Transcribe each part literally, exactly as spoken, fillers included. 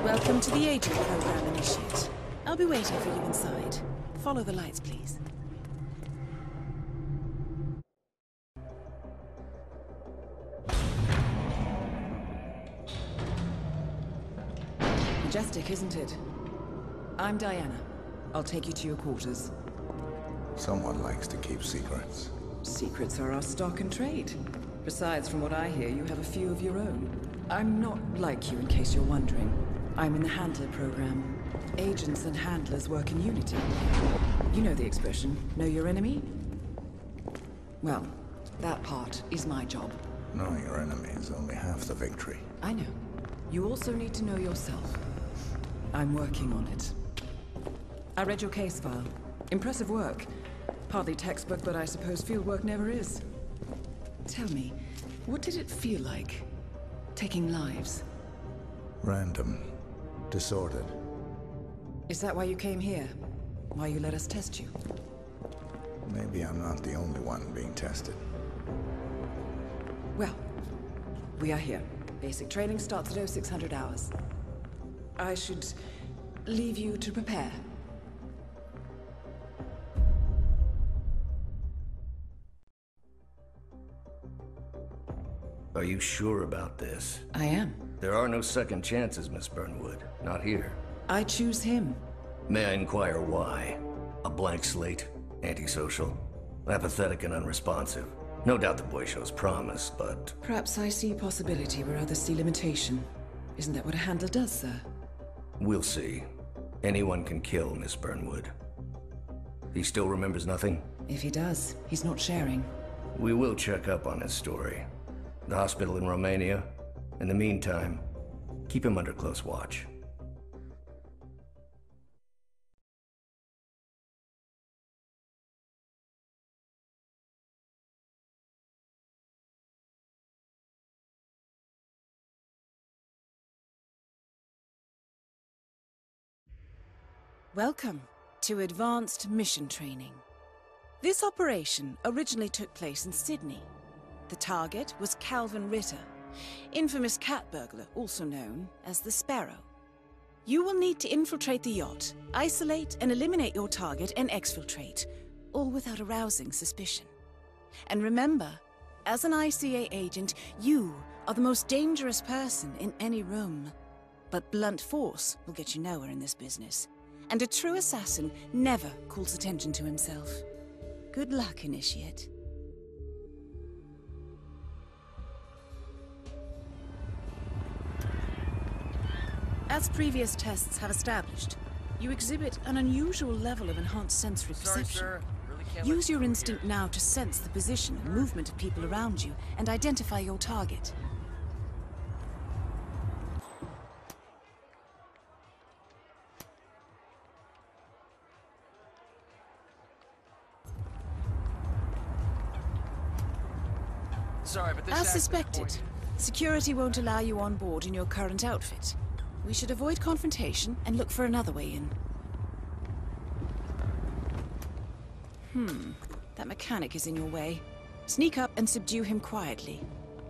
Welcome to the Agent Program, Initiate. I'll be waiting for you inside. Follow the lights, please. Majestic, isn't it? I'm Diana. I'll take you to your quarters. Someone likes to keep secrets. Secrets are our stock and trade. Besides, from what I hear, you have a few of your own. I'm not like you, in case you're wondering. I'm in the Handler program. Agents and handlers work in unity. You know the expression, know your enemy? Well, that part is my job. Knowing your enemy is only half the victory. I know. You also need to know yourself. I'm working on it. I read your case file. Impressive work. Hardly textbook, but I suppose field work never is. Tell me, what did it feel like, taking lives? Random. Disordered. Is that why you came here? Why you let us test you? Maybe I'm not the only one being tested. Well, we are here. Basic training starts at oh six hundred hours. I should leave you to prepare. Are you sure about this? I am. There are no second chances, Miss Burnwood. Not here. I choose him. May I inquire why? A blank slate? Antisocial? Apathetic and unresponsive? No doubt the boy shows promise, but... Perhaps I see possibility where others see limitation. Isn't that what a handler does, sir? We'll see. Anyone can kill Miss Burnwood. He still remembers nothing? If he does, he's not sharing. We will check up on his story. The hospital in Romania. In the meantime, keep him under close watch. Welcome to Advanced Mission Training. This operation originally took place in Sydney. The target was Calvin Ritter, infamous cat burglar, also known as the Sparrow. You will need to infiltrate the yacht, isolate and eliminate your target, and exfiltrate, all without arousing suspicion. And remember, as an I C A agent, you are the most dangerous person in any room. But blunt force will get you nowhere in this business. And a true assassin never calls attention to himself. Good luck, Initiate. As previous tests have established, you exhibit an unusual level of enhanced sensory Sorry, perception. sir. Really can't Use let you your through instinct here. now to sense the position and movement of people around you and identify your target. Sorry, but this As access suspected, point- security won't allow you on board in your current outfit. We should avoid confrontation and look for another way in. Hmm, that mechanic is in your way. Sneak up and subdue him quietly.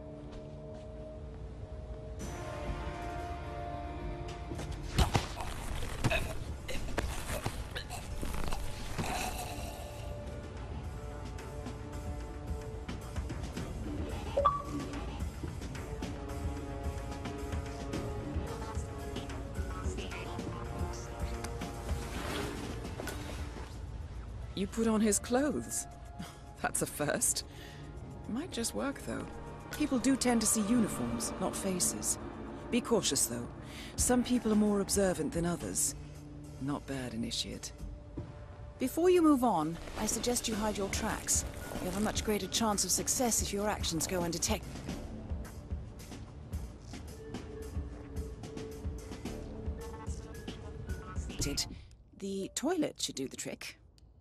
You put on his clothes. That's a first. Might just work, though. People do tend to see uniforms, not faces. Be cautious, though. Some people are more observant than others. Not bad, Initiate. Before you move on, I suggest you hide your tracks. You have a much greater chance of success if your actions go undetected. The toilet should do the trick.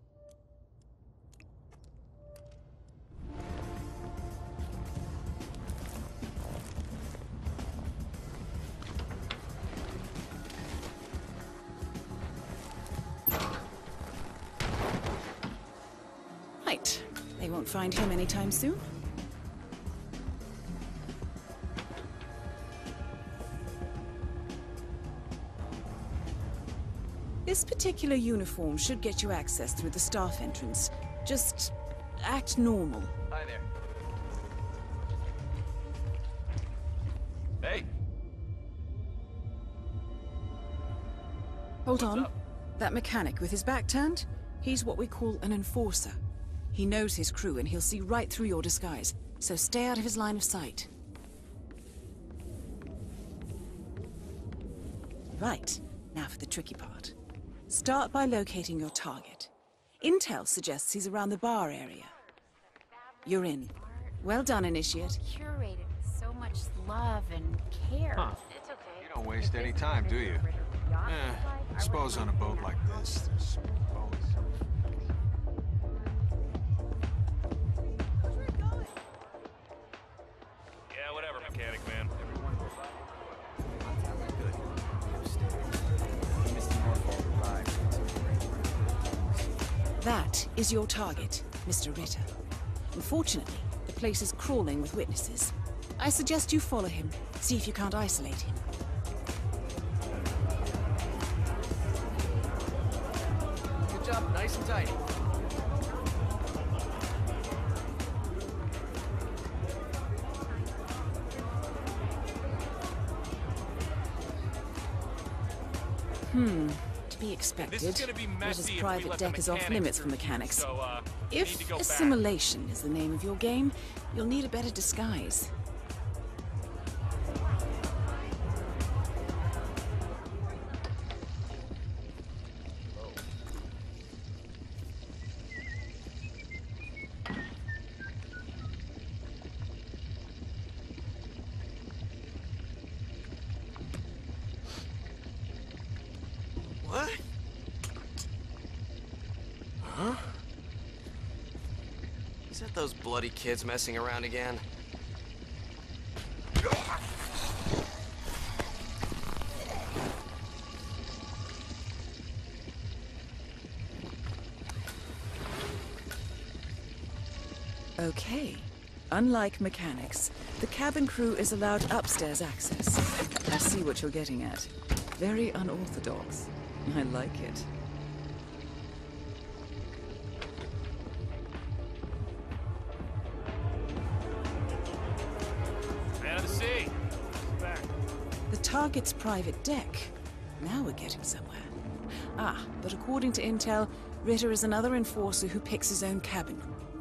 Right. They won't find him anytime soon. This particular uniform should get you access through the staff entrance. Just act normal. Hi there. Hey. Hold What's on. up? That mechanic with his back turned? He's what we call an enforcer. He knows his crew and he'll see right through your disguise, so stay out of his line of sight. Right, now for the tricky part. Start by locating your target. Intel suggests he's around the bar area. You're in. Well done, Initiate. Curated with so much love and care. Huh. It's okay. You don't waste any time, do you? Eh, I suppose on a boat like this, there's always... Yeah, whatever, mechanic man. That is your target, Mister Ritter. Unfortunately, the place is crawling with witnesses. I suggest you follow him, see if you can't isolate him. Good job, nice and tight. Hmm. To be expected. This is gonna be messy Ritter's if we private let deck the is off mechanics limits for through, mechanics. So, uh, we need to If go back. assimilation is the name of your game, you'll need a better disguise. What? Huh? Is that those bloody kids messing around again? Okay. Unlike mechanics, the cabin crew is allowed upstairs access. I see what you're getting at. Very unorthodox. I like it. Man of the sea. Back. The target's private deck. Now we're getting somewhere. Ah, but according to Intel, Ritter is another enforcer who picks his own cabin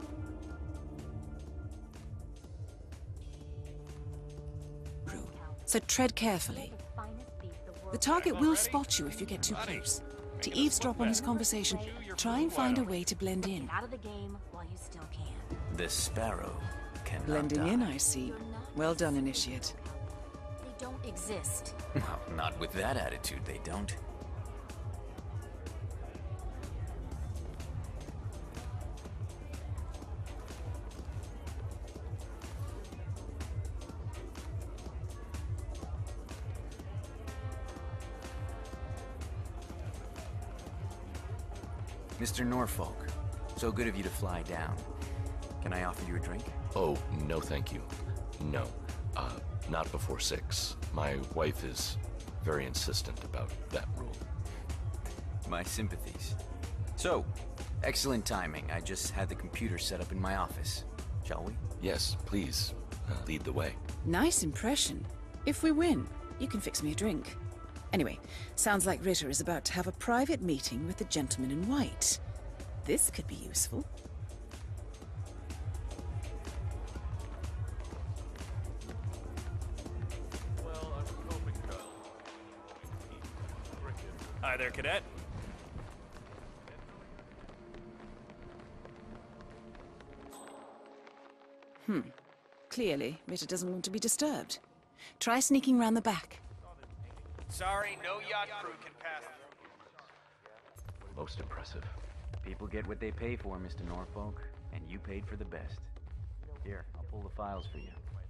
crew. So tread carefully. The target will spot you if you get too close. To eavesdrop on his conversation, try and find a way to blend in. Out of the game while you still can. The sparrow cannot Blending die. in, I see. Well done, Initiate. They don't exist. Well, not with that attitude, they don't. Mister Norfolk, so good of you to fly down. Can I offer you a drink? Oh, no thank you. No. Uh, not before six. My wife is very insistent about that rule. My sympathies. So, excellent timing. I just had the computer set up in my office. Shall we? Yes, please, uh, lead the way. Nice impression. If we win, you can fix me a drink. Anyway, sounds like Ritter is about to have a private meeting with the gentleman in white. This could be useful. Well, I was hoping to... Hi there, cadet. Hmm. Clearly, Ritter doesn't want to be disturbed. Try sneaking round the back. Sorry, no yacht crew can pass. Most impressive. People get what they pay for, Mister Norfolk, and you paid for the best. Here, I'll pull the files for you.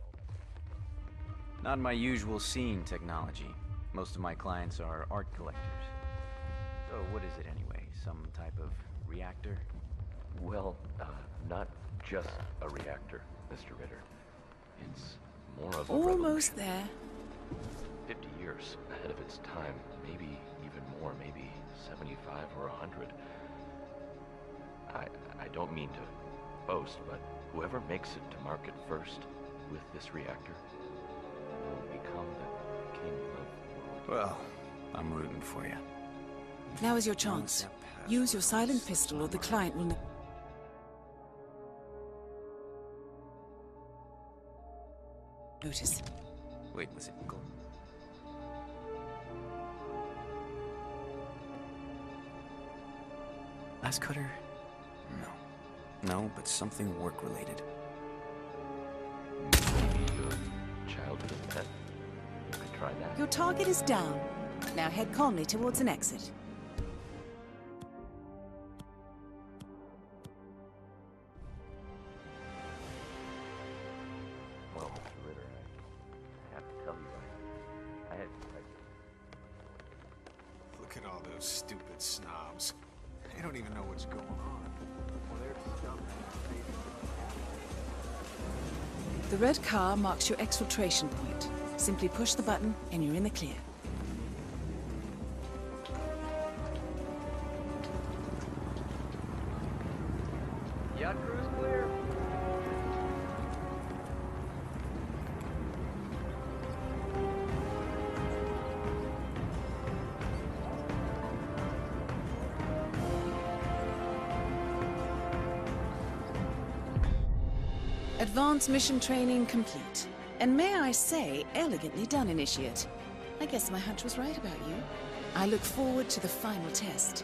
Not my usual scene technology. Most of my clients are art collectors. So what is it anyway? Some type of reactor? Well, uh, not just a reactor, Mister Ritter. It's more of a Almost revolution. there. Fifty years ahead of its time, maybe even more. or maybe seventy-five or one hundred. I, I don't mean to boast, but whoever makes it to market first with this reactor will become the king of... Well, I'm rooting for you. Now is your chance. Use your silent pistol or the client will... notice. Wait, was it Uncle? Last cutter? No. No, but something work-related. Maybe your childhood pet? You could try that. Your target is down. Now head calmly towards an exit. Well, Mister Ritter, I, I have to tell you, I, I had... I, Look at all those stupid snobs. They don't even know what's going on. Well, they're stumped. The red car marks your exfiltration point. Simply push the button and you're in the clear. Yacht crew's clear. Advanced mission training complete. And may I say, elegantly done, Initiate. I guess my hunch was right about you. I look forward to the final test.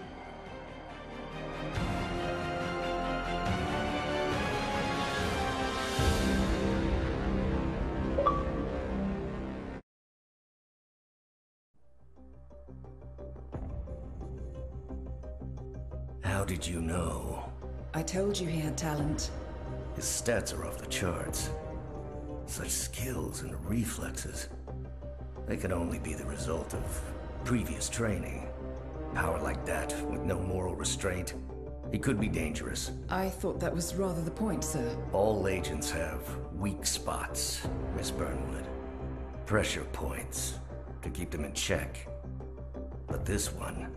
How did you know? I told you he had talent. His stats are off the charts. Such skills and reflexes. They can only be the result of previous training. Power like that, with no moral restraint, he could be dangerous. I thought that was rather the point, sir. All agents have weak spots, Miss Burnwood. Pressure points to keep them in check. But this one...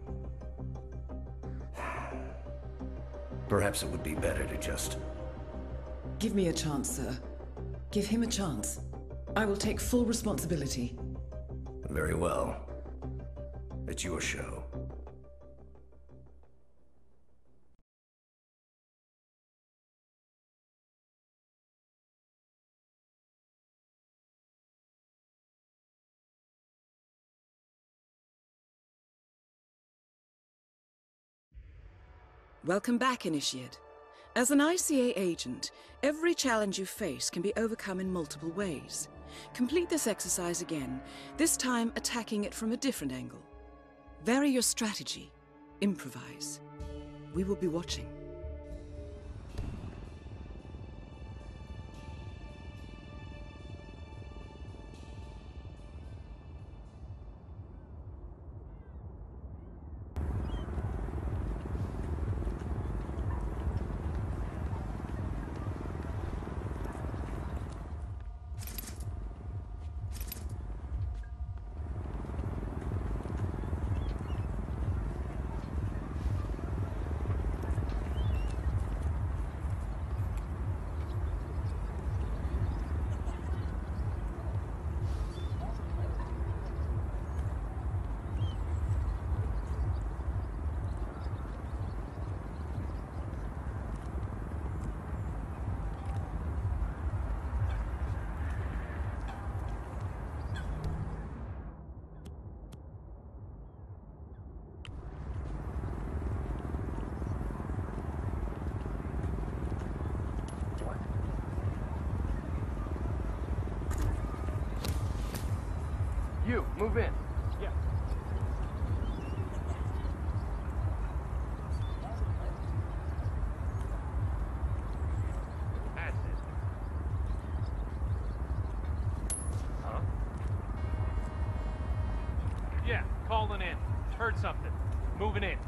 Perhaps it would be better to just... Give me a chance, sir. Give him a chance. I will take full responsibility. Very well. It's your show. Welcome back, Initiate. As an I C A agent, every challenge you face can be overcome in multiple ways. Complete this exercise again, this time attacking it from a different angle. Vary your strategy. Improvise. We will be watching. You, move in. Yeah. That's it. Huh? Yeah, calling in. Heard something. Moving in.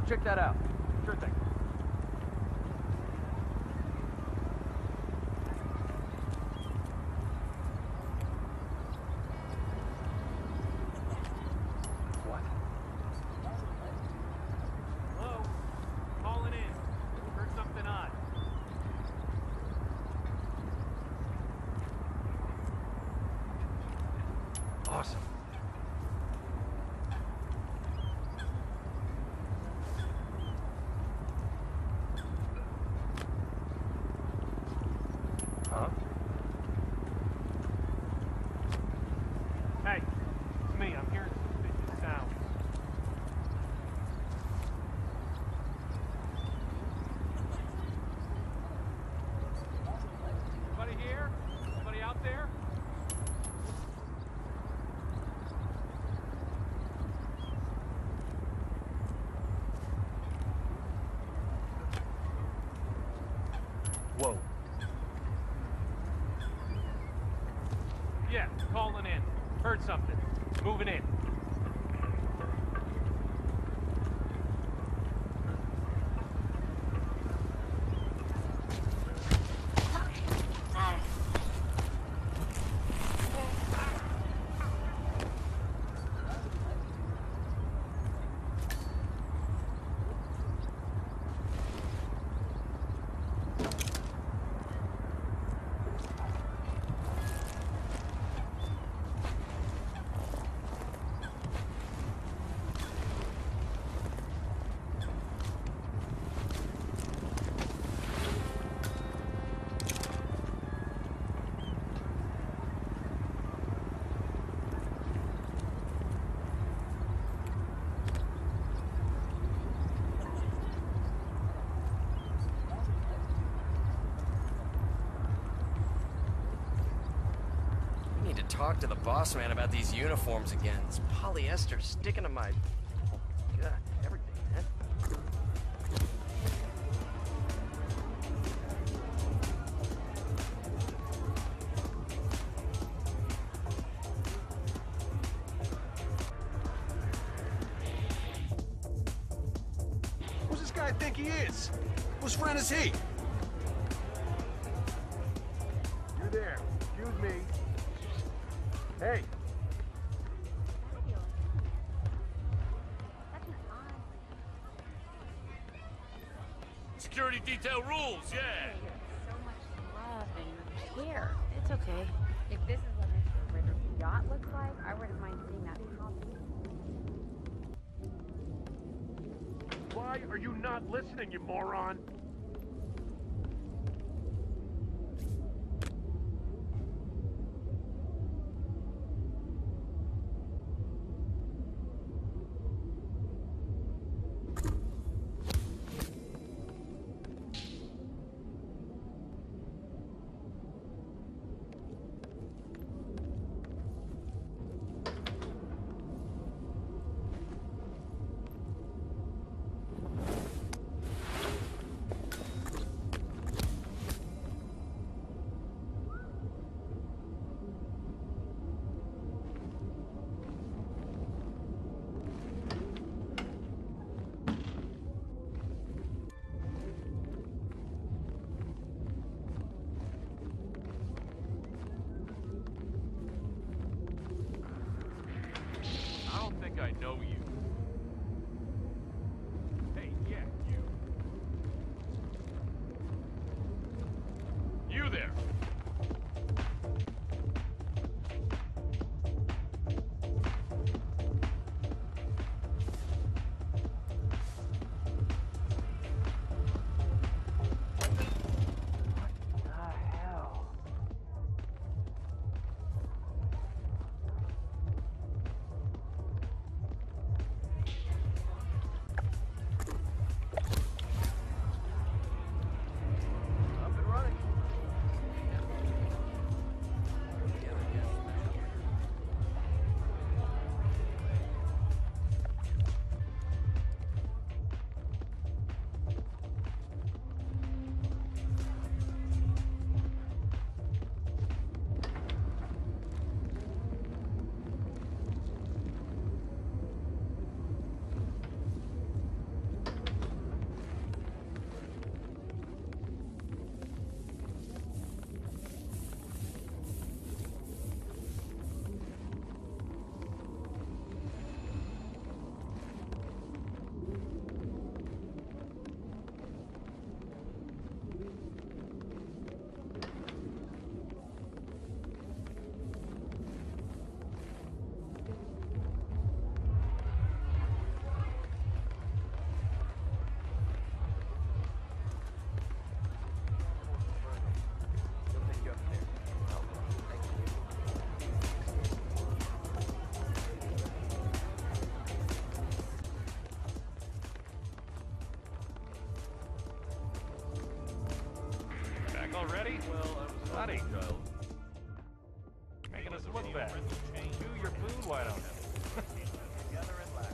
check that out. Sure thing. What? Hello? Calling in. Heard something odd. Awesome. Huh? Hey, it's me. I'm hearing suspicious sounds. Anybody here? Anybody out there? Whoa. Yeah, calling in. Heard something. Moving in. I need to talk to the boss man about these uniforms again. This polyester's sticking to my... God, everything, man. Who's this guy think he is? Whose friend is he? You there. Excuse me. Hey. Security detail rules, yeah. So much love and care. It's okay. If this is what Mister Ritter's yacht looks like, I wouldn't mind seeing that copy. Why are you not listening, you moron? I know you. Hey, yeah, you. You there. already? Well, I was buddy. Making us look bad. Do your food, why don't you? Together at last.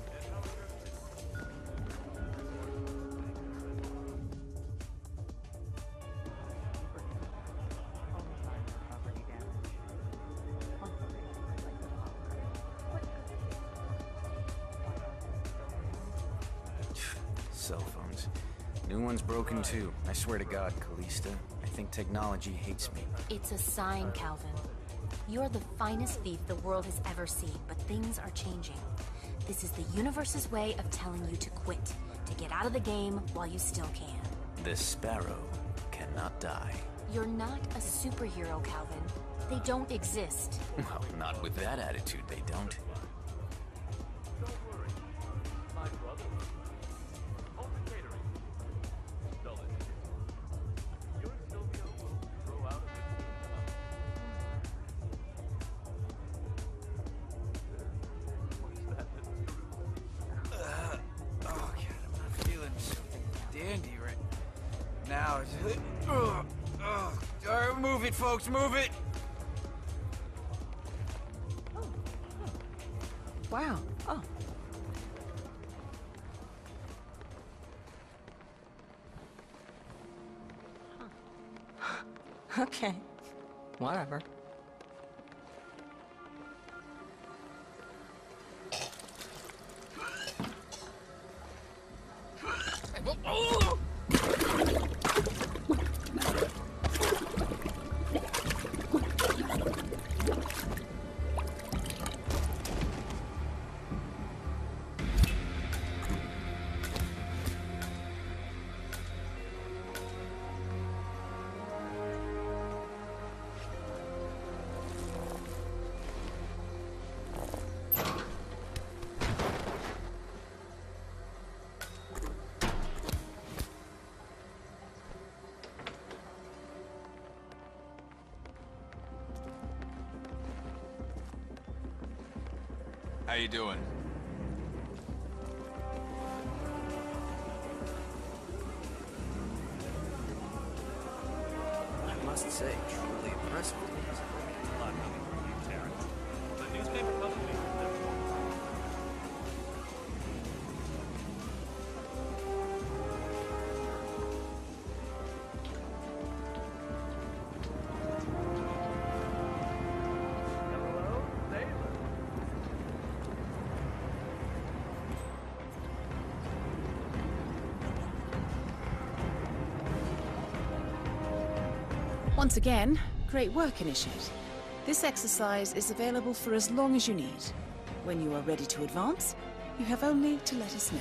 Cell phones. New one's broken too. I swear to God, Callista, I think technology hates me. It's a sign, Calvin. You're the finest thief the world has ever seen, but things are changing. This is the universe's way of telling you to quit, to get out of the game while you still can. This sparrow cannot die. You're not a superhero, Calvin. They don't exist. Well, not with that attitude, they don't. Move it, folks, move it! Wow. Oh. Okay. Whatever. Oh! How you doing? I must say, truly impressive. The newspaper published me. Once again, great work, Initiate. This exercise is available for as long as you need. When you are ready to advance, you have only to let us know.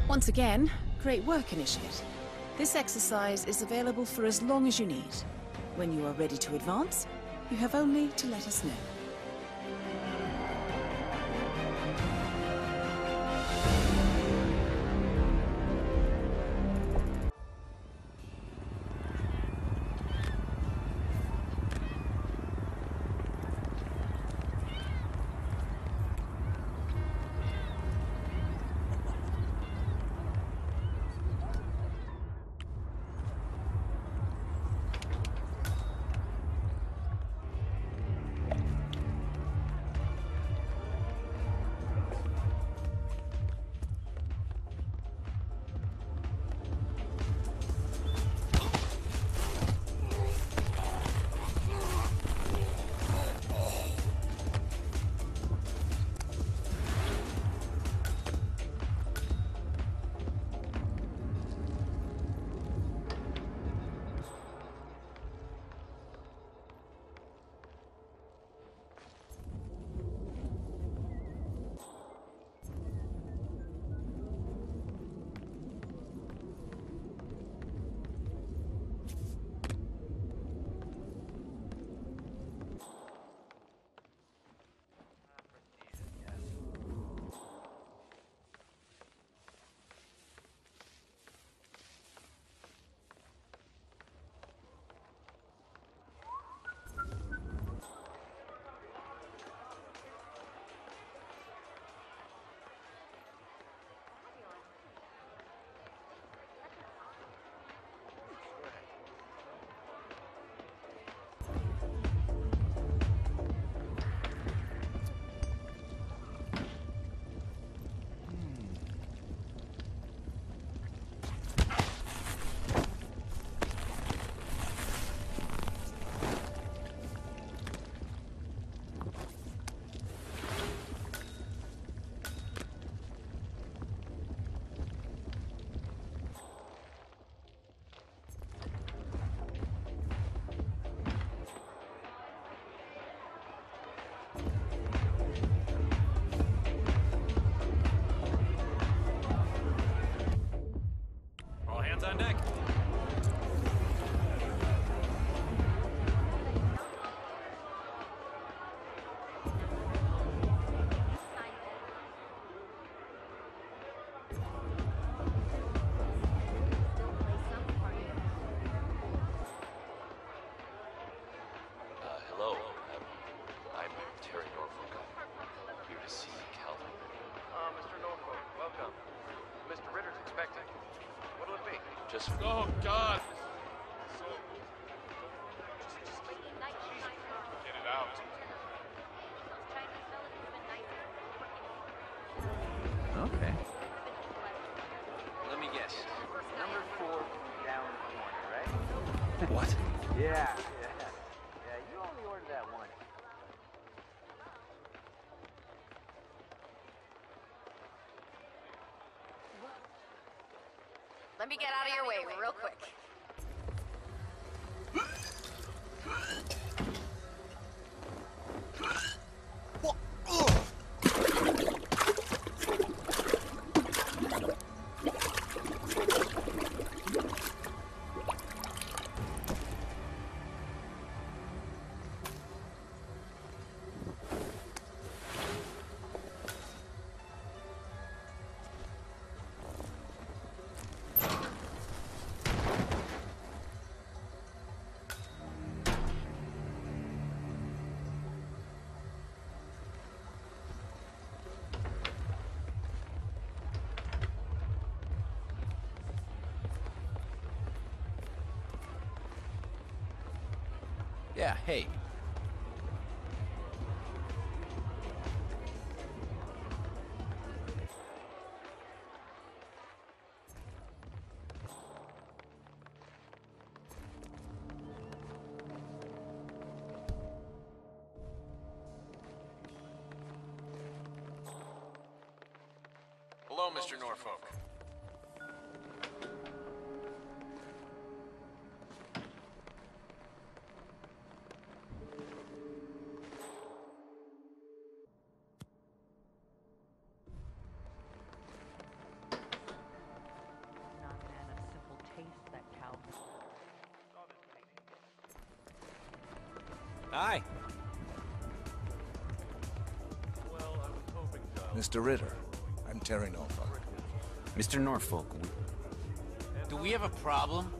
Once again, great work, Initiate. This exercise is available for as long as you need. When you are ready to advance, you have only to let us know. On deck. Uh, hello. Um, I'm Terry Norfolk. I'm here to see Calvin. Uh, Mister Norfolk, welcome. Mister Ritter's expecting. What'll it be? Just... Oh, God! Get it out. Okay. Let me guess. Number four down the corner, right? What? Yeah, yeah. Yeah, you only ordered that one. Let me get out of your way real quick. Yeah, hey. Hello, Mister Norfolk. Hi. Well, I was hoping so. Mister Ritter, I'm Terry Norfolk. Mister Norfolk, we... Do we have a problem?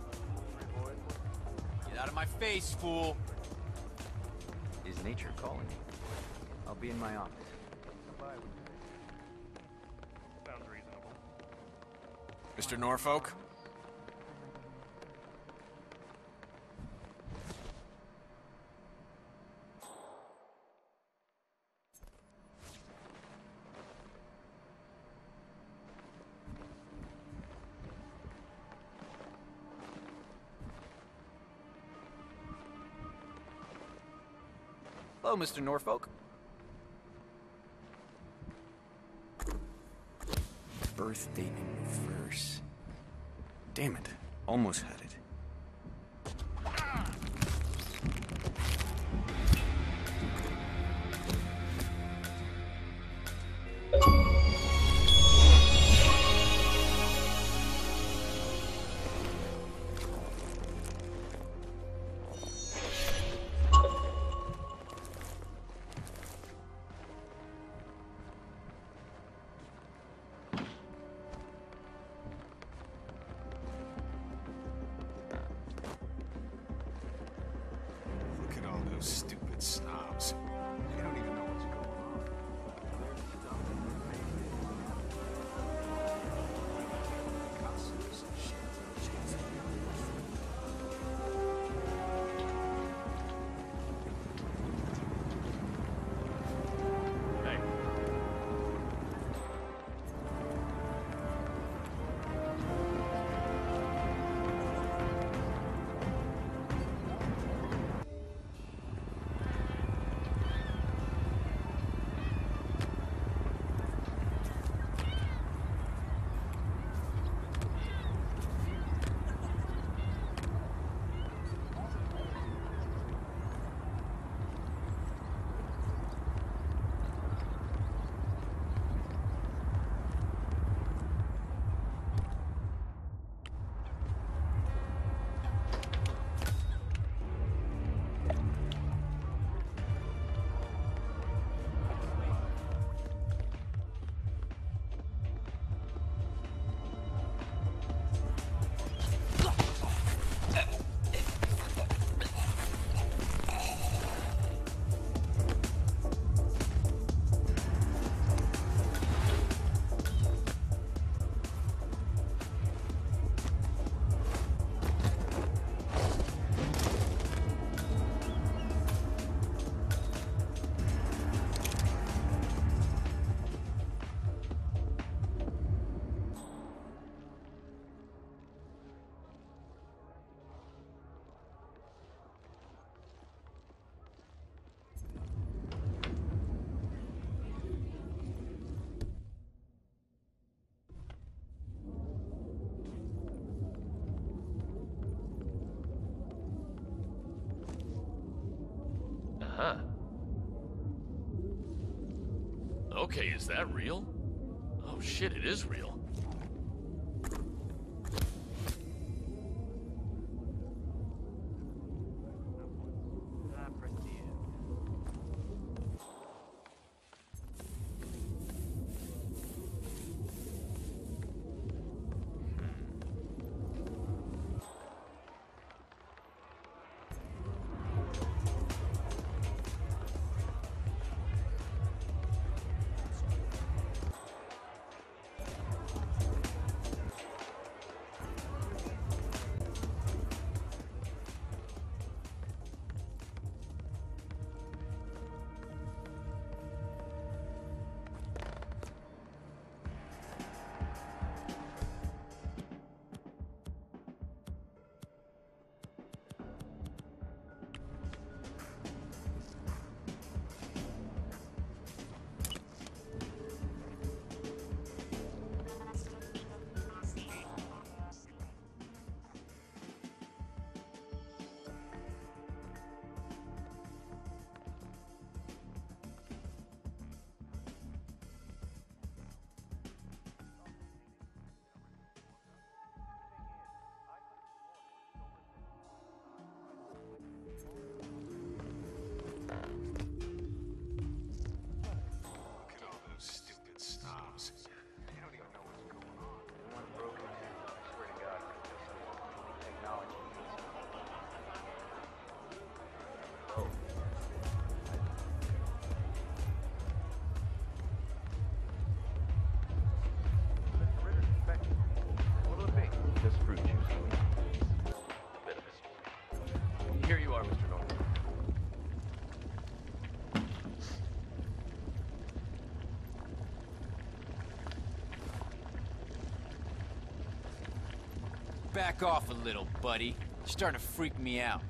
Get out of my face, fool! Is nature calling me? I'll be in my office. Sounds reasonable. Mister Norfolk? Hello, Mister Norfolk. Birth date in reverse. Damn it. Almost had it. Look at all those stupid snobs. They don't even know what's going on. Costumes and shit. Hey. Huh. Okay, is that real? Oh shit, it is real. back off a little, buddy. You're starting to freak me out.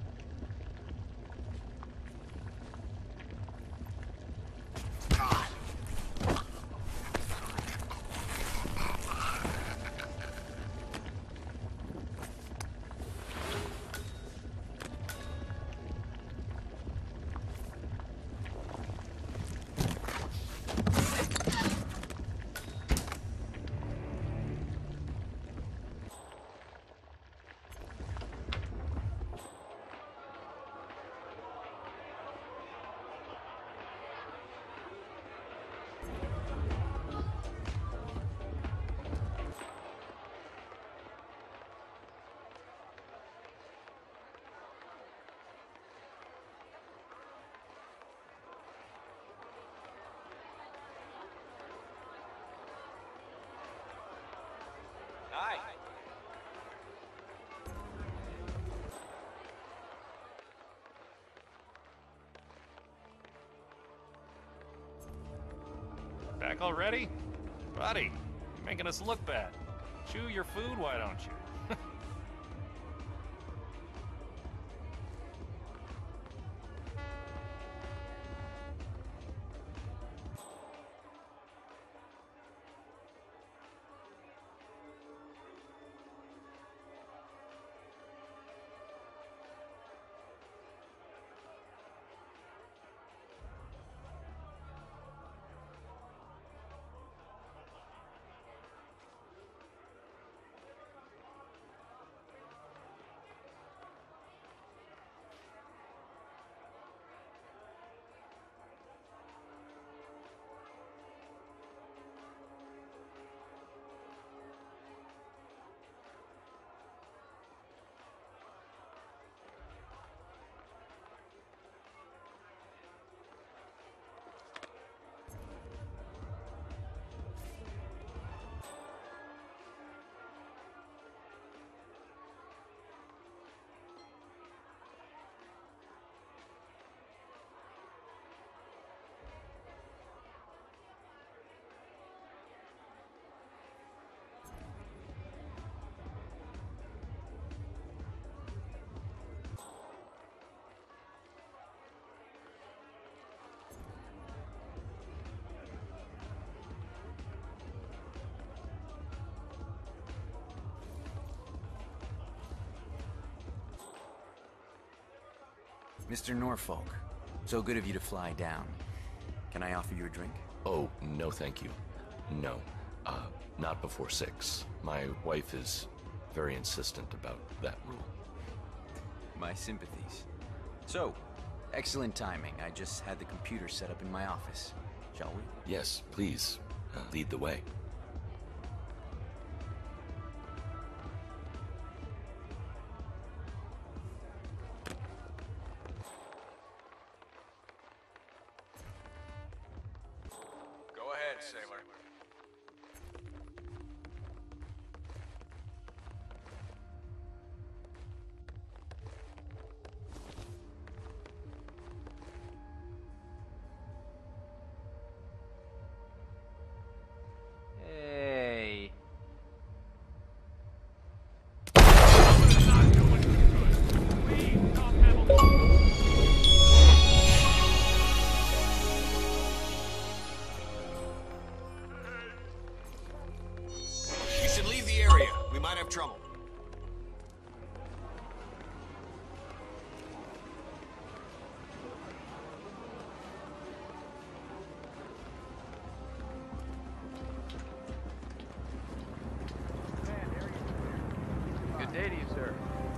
Hi. Back already? Buddy, you're making us look bad. Chew your food, why don't you? Mister Norfolk, so good of you to fly down. Can I offer you a drink? Oh, no thank you. No. Uh, not before six. My wife is very insistent about that rule. My sympathies. So, excellent timing. I just had the computer set up in my office. Shall we? Yes, please. Uh, lead the way. Go ahead, sailor. Hey. You should leave the area. We might have trouble. Good day to you, sir.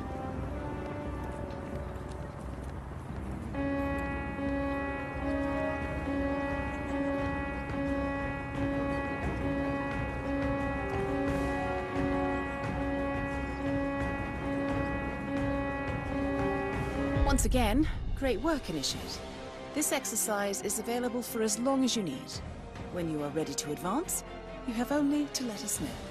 Once again, great work, Initiate. This exercise is available for as long as you need. When you are ready to advance, you have only to let us know.